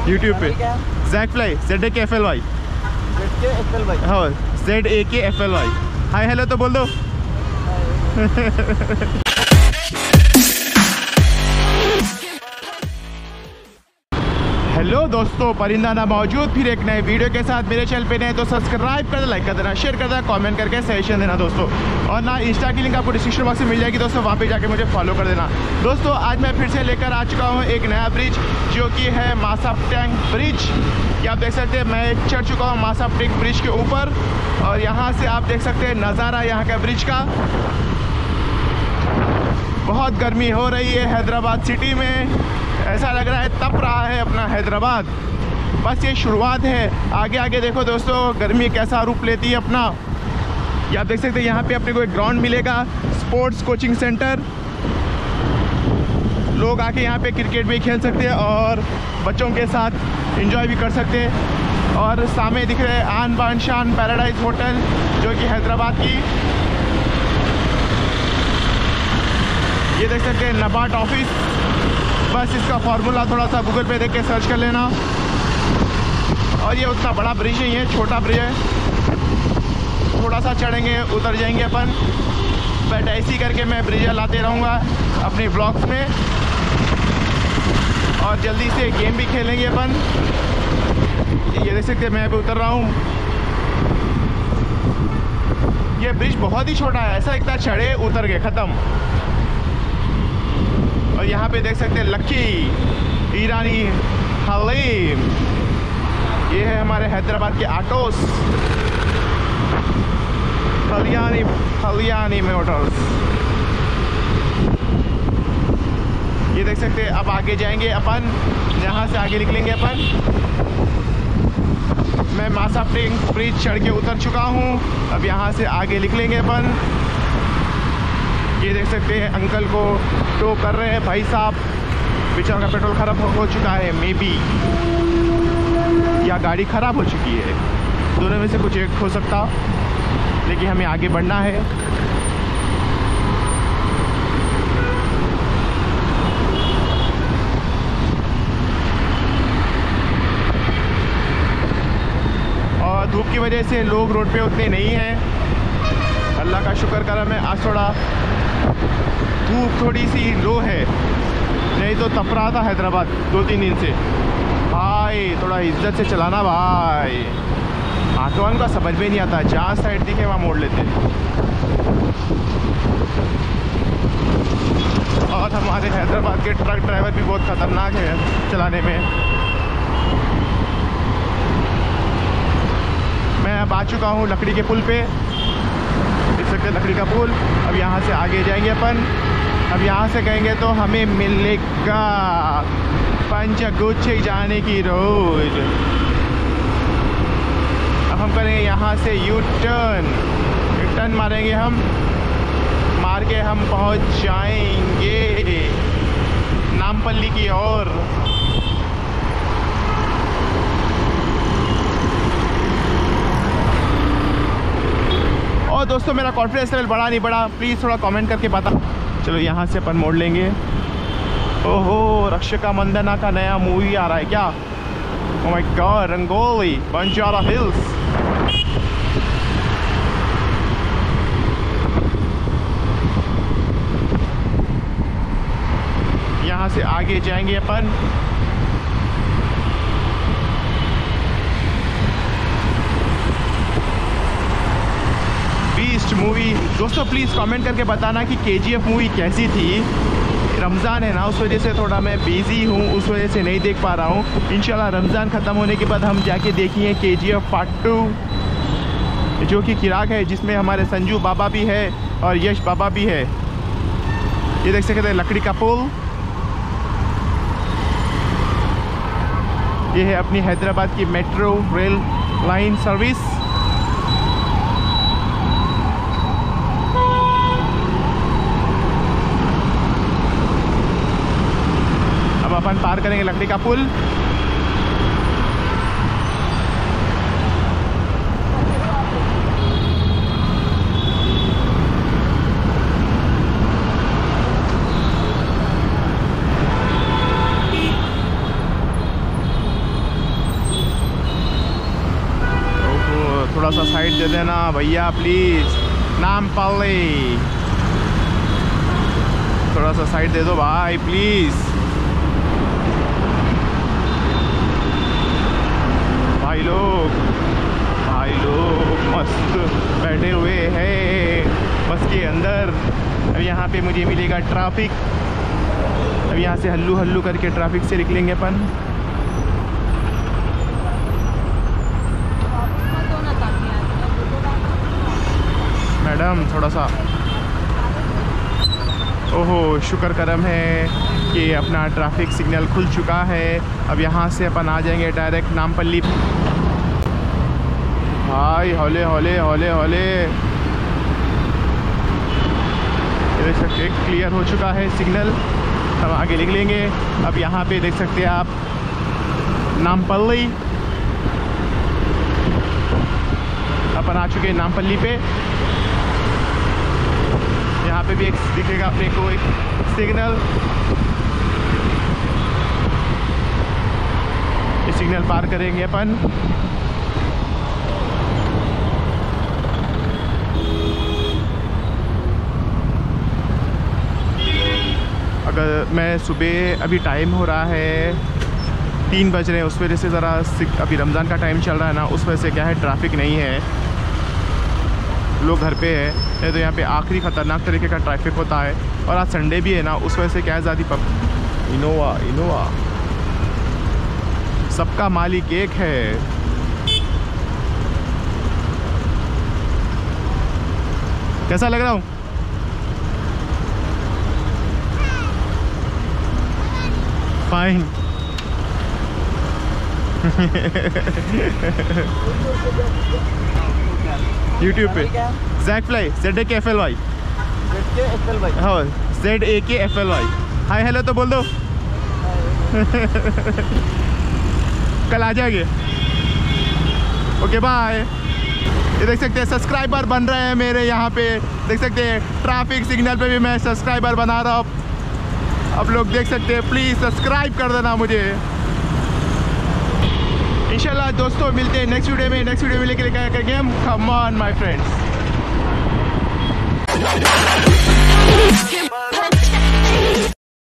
YouTube पे Zakfly ZAKFLY। हाँ ZAKFLY। Hi hello तो बोल दो। हेलो दोस्तों, परिंदा ना मौजूद फिर एक नए वीडियो के साथ। मेरे चैनल पे नए तो सब्सक्राइब कर देना, लाइक कर देना, शेयर कर देना, कमेंट करके सजेशन देना दोस्तों। और ना इंस्टा की लिंक आपको डिस्क्रिप्शन बॉक्स में मिल जाएगी दोस्तों, वहाँ पे जाके मुझे फॉलो कर देना दोस्तों। आज मैं फिर से लेकर आ चुका हूँ एक नया ब्रिज, जो कि है मासापटैंग ब्रिज। ये आप देख सकते हैं, मैं चढ़ चुका हूँ मासापटैंग ब्रिज के ऊपर। और यहाँ से आप देख सकते हैं नज़ारा यहाँ का ब्रिज का। बहुत गर्मी हो रही है हैदराबाद सिटी में, ऐसा लग रहा है तप रहा है अपना हैदराबाद। बस ये शुरुआत है, आगे आगे देखो दोस्तों गर्मी कैसा रूप लेती है अपना। ये आप देख सकते हैं, यहाँ पे अपने को एक ग्राउंड मिलेगा, स्पोर्ट्स कोचिंग सेंटर। लोग आके यहाँ पे क्रिकेट भी खेल सकते हैं और बच्चों के साथ एंजॉय भी कर सकते हैं। और सामने दिख रहे हैं आन बान शान पैराडाइज होटल, जो कि हैदराबाद की। ये देख सकते हैं नबार्ड ऑफिस। बस इसका फार्मूला थोड़ा सा गूगल पे देख के सर्च कर लेना। और ये उतना बड़ा ब्रिज नहीं है, छोटा ब्रिज है, थोड़ा सा चढ़ेंगे उतर जाएंगे अपन। बट ऐसी करके मैं ब्रिज लाते रहूँगा अपने ब्लॉग्स में। और जल्दी से गेम भी खेलेंगे अपन। ये देख सकते हैं मैं अभी उतर रहा हूँ। ये ब्रिज बहुत ही छोटा है, ऐसा लगता है चढ़े उतर गए ख़त्म। और यहाँ पे देख सकते हैं लक्की, ईरानी, हलीम। ये है हमारे हैदराबाद के ऑटोस, कल्याणी मोटर्स। ये देख सकते हैं। अब आगे जाएंगे अपन, यहाँ से आगे निकलेंगे अपन। मैं मासापटैंग ब्रिज चढ़ के उतर चुका हूँ, अब यहाँ से आगे निकलेंगे अपन। ये देख सकते हैं अंकल को टो कर रहे हैं भाई साहब, बेचारों का पेट्रोल ख़राब हो चुका है मे बी, या गाड़ी ख़राब हो चुकी है, दोनों में से कुछ एक हो सकता। लेकिन हमें आगे बढ़ना है। और धूप की वजह से लोग रोड पे उतने नहीं हैं, अल्लाह का शुक्र करम है। आज थोड़ा धूप थोड़ी सी लो है, नहीं तो तप रहा था हैदराबाद 2-3 दिन से। भाई थोड़ा इज्जत से चलाना भाई, ऑटो वालों का समझ में नहीं आता, जहाँ साइड दिखे वहाँ मोड़ लेते। और हमारे हैदराबाद के ट्रक ड्राइवर भी बहुत ख़तरनाक है चलाने में। मैं अब आ चुका हूँ लकड़ी के पुल पे, देख सकते हैं लकड़ी का पुल। अब यहाँ से आगे जाएंगे अपन। अब यहाँ से कहेंगे तो हमें मिलेगा पंचगुच्छ जाने की रोड। अब हम करेंगे यहाँ से यू टर्न मारेंगे हम, मार के हम पहुँच जाएंगे नामपल्ली की ओर। और दोस्तों मेरा कॉन्फिडेंस लेवल बढ़ा नहीं बढ़ा, प्लीज़ थोड़ा कमेंट करके बता। चलो यहाँ से अपन मोड़ लेंगे। ओहो, रक्षका मंदना का नया मूवी आ रहा है क्या? Oh my god, Rangoli, Banjara Hills. यहाँ से आगे जाएंगे अपन। बीस्ट मूवी दोस्तों, प्लीज़ कमेंट करके बताना कि KGF मूवी कैसी थी। रमज़ान है ना, उस वजह से थोड़ा मैं बिज़ी हूँ, उस वजह से नहीं देख पा रहा हूँ। इंशाल्लाह रमज़ान ख़त्म होने के बाद हम जाके देखेंगे KGF पार्ट 2, जो कि किराक है, जिसमें हमारे संजू बाबा भी है और यश बाबा भी है। ये देख सकते हैं लकड़ी का पुल। ये है अपनी हैदराबाद की मेट्रो रेल लाइन सर्विस। अब अपन पार करेंगे लकड़ी का पुल। सा साइड दे देना भैया प्लीज़। नामपल्ली, थोड़ा सा साइड दे दो भाई प्लीज़। भाई लोग मस्त बैठे हुए हैं बस के अंदर। अब यहाँ पे मुझे मिलेगा ट्रैफिक। अब यहाँ से हल्लू हल्लू करके ट्रैफिक से निकलेंगे अपन। मैडम थोड़ा सा, ओहो शुक्र करम है कि अपना ट्रैफिक सिग्नल खुल चुका है। अब यहाँ से अपन आ जाएंगे डायरेक्ट नामपल्ली। भाई हौले हौले हौले हौले, देख सकते हैं क्लियर हो चुका है सिग्नल। हम आगे निकलेंगे। अब यहाँ पे देख सकते हैं आप नामपल्ली। अपन आ चुके हैं नामपल्ली पे। यहाँ पे भी एक दिखेगा अपने को एक सिग्नल। ये सिग्नल पार करेंगे अपन। अगर मैं सुबह, अभी टाइम हो रहा है 3 बज रहे हैं, उस वजह से ज़रा अभी रमज़ान का टाइम चल रहा है ना, उस वजह से क्या है ट्रैफिक नहीं है, लोग घर पे है। नहीं तो यहाँ पे आखिरी ख़तरनाक तरीके का ट्रैफिक होता है। और आज संडे भी है ना, उस वजह से क्या है ज़्यादा इनोवा सबका मालिक एक है। कैसा लग रहा हूँ? फाइन। यूट्यूब पे ज़ैकफ्लाई ZAKFLY। हाँ ZAKFLY। हाय हेलो तो बोल दो। कल आ जाएंगे। Okay bye. ये देख सकते हैं सब्सक्राइबर बन रहे हैं मेरे यहाँ पे। देख सकते हैं ट्रैफिक सिग्नल पे भी मैं सब्सक्राइबर बना रहा हूँ। आप लोग देख सकते हैं, प्लीज़ सब्सक्राइब कर देना मुझे। इंशाल्लाह दोस्तों मिलते हैं नेक्स्ट वीडियो में। नेक्स्ट वीडियो में लेके करेंगे हम। Come on my friends.